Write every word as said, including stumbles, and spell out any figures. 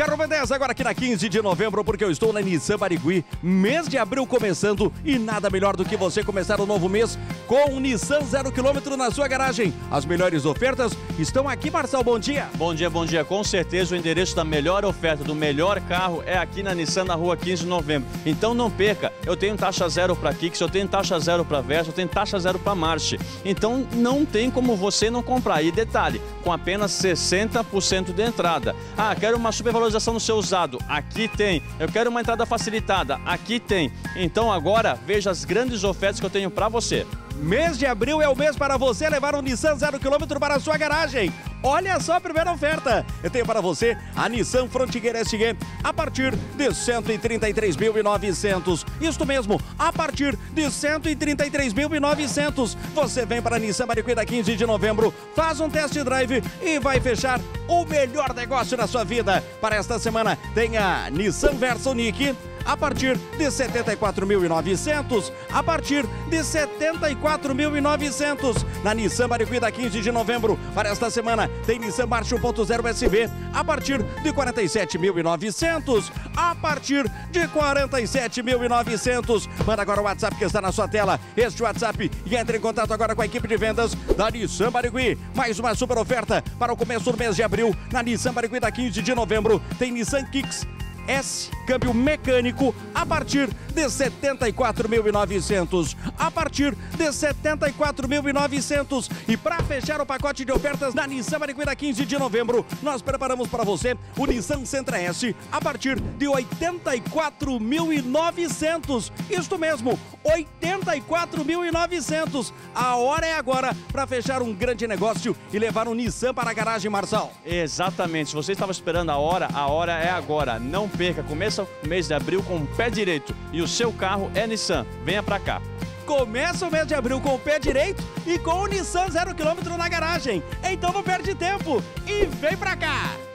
Carro B dez agora aqui na quinze de novembro, porque eu estou na Nissan Barigui. Mês de abril começando e nada melhor do que você começar o novo mês com um Nissan zero quilômetro na sua garagem. As melhores ofertas estão aqui, Marcelo, bom dia. Bom dia, bom dia. Com certeza o endereço da melhor oferta, do melhor carro é aqui na Nissan, na rua quinze de novembro. Então não perca, eu tenho taxa zero para Kicks, eu tenho taxa zero para Versa, eu tenho taxa zero para March. Então não tem como você não comprar. E detalhe, com apenas sessenta por cento de entrada. Ah, quero uma supervalorização no seu usado, aqui tem. Eu quero uma entrada facilitada, aqui tem. Então agora veja as grandes ofertas que eu tenho para você. Mês de abril é o mês para você levar um Nissan zero quilômetro para a sua garagem. Olha só a primeira oferta. Eu tenho para você a Nissan Frontier S G a partir de cento e trinta e três mil e novecentos. Isto mesmo, a partir de cento e trinta e três mil e novecentos. Você vem para a Nissan Barigui da quinze de novembro, faz um test drive e vai fechar o melhor negócio da sua vida. Para esta semana tem a Nissan Versa Unique a partir de setenta e quatro mil e novecentos, a partir de setenta e quatro mil e novecentos. Na Nissan Barigui da quinze de novembro, para esta semana, tem Nissan March um ponto zero S V a partir de quarenta e sete mil e novecentos, a partir de quarenta e sete mil e novecentos. Manda agora o WhatsApp que está na sua tela, este WhatsApp, e entre em contato agora com a equipe de vendas da Nissan Barigui. Mais uma super oferta para o começo do mês de abril. Na Nissan Barigui da quinze de novembro, tem Nissan Kicks S, câmbio mecânico, a partir de setenta e quatro mil e novecentos. A partir de setenta e quatro mil e novecentos. E para fechar o pacote de ofertas na Nissan Barigui da quinze de novembro, nós preparamos para você o Nissan Sentra S a partir de oitenta e quatro mil e novecentos. Isto mesmo, oitenta e quatro mil e novecentos. A hora é agora para fechar um grande negócio e levar um Nissan para a garagem, Marçal. Exatamente. Se você estava esperando a hora, a hora é agora. Não perca, começa o mês de abril com o pé direito e o seu carro é Nissan. Venha pra cá. Começa o mês de abril com o pé direito e com o Nissan zero quilômetro na garagem. Então não perde tempo e vem pra cá.